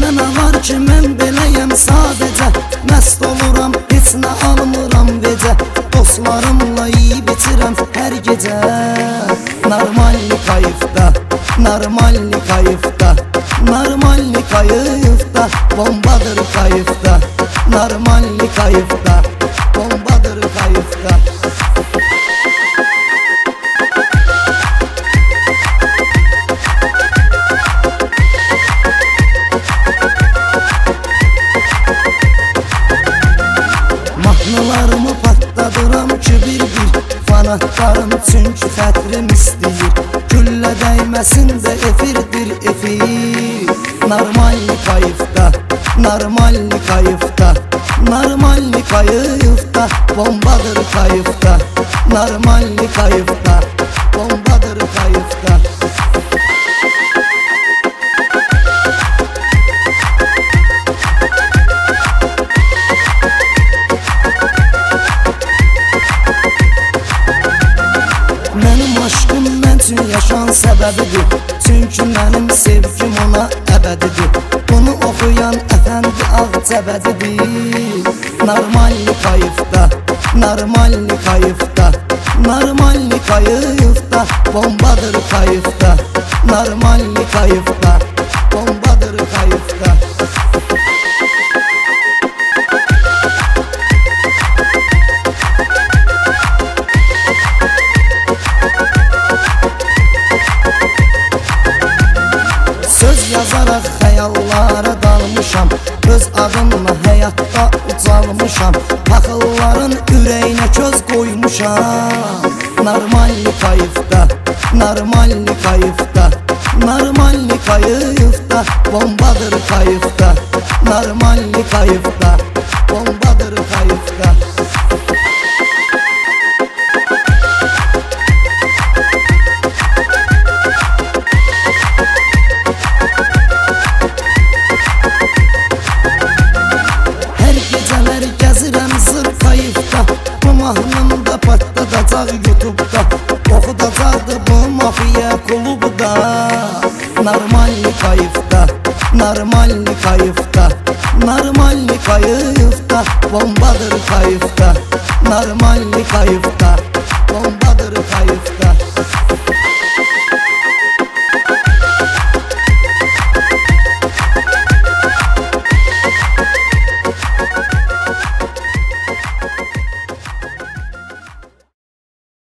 nə var ki mən beləyəm sadəcə, məst oluram, heç nə almıram vecə, dostlarımla yiyib içirəm hər gecə. Normalni kayıfda, normalni kayıfda, normalni kayıfda, bombadır kayıfda, normalni kayıfda, bombadır kayıfda. Mahnılarımı patladıram ki bir-bir, fanatlarım çünki xətrim istəyir, güllə dəyməsin də efirdir efir. Normalni kayıfda, normalni kayıfda, normalni kayıfda, bombadır kayıfda, normalni kayıfda, bombadır kayıfda. Mənim aşkım mən üçün yaşan səbəbidir, çünki mənim sevgim ona əbədidir. Bunu oxuyan əfəndi Ağcəbədidir. Normalni kayıfda, normalni kayıfda, normalni kayıfda, bombadır kayıfda, normalni kayıfda, bombadır kayıfda. Söz yazaraq xəyallara dalmışam, öz adımla həyatda ucalmışam, paxılların ürəyinə köz qoymuşam. Normalni kayıfda, normalni kayıfda, normalni kayıfda, bombadır kayıfda, normalni kayıfda, bombadır kayıfda. Gəzirəm zır kayıfda, bu mahnımda patladacaq YouTube'da, oxudacaqdır bu mafiya klubda. Normalni kayıfda, normalni kayıfda, normalni kayıfda, bombadır kayıfda, normalni kayıfda, bombadır kayıfda.